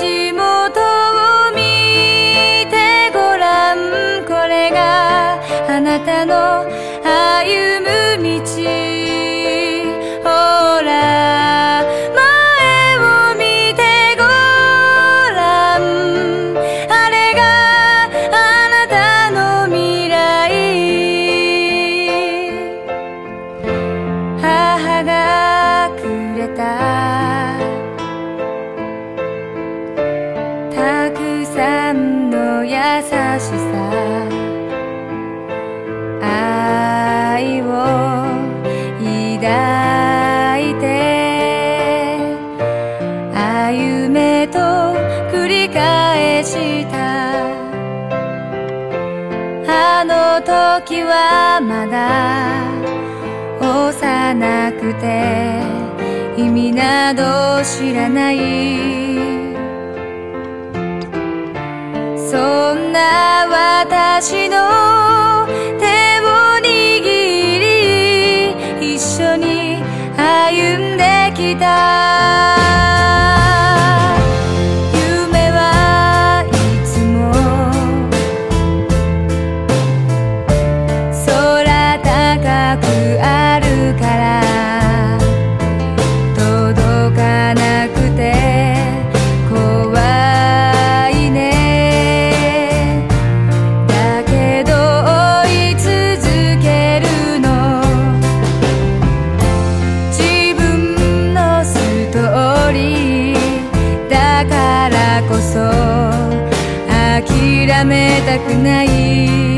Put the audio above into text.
足元を見てごらん。これがあなたの歩む道。ほら前を見てごらん。あれがあなたの未来。母がくれたたくさんの優しさ、愛を抱いて歩めと繰り返した。あの時はまだ幼くて意味など知らない。そんな私の手を握り一緒に歩んできた。夢はいつも空高くあるから届かなくて怖いね。だけど追い続けるの。自分のストーリーだからこそ諦めたくない。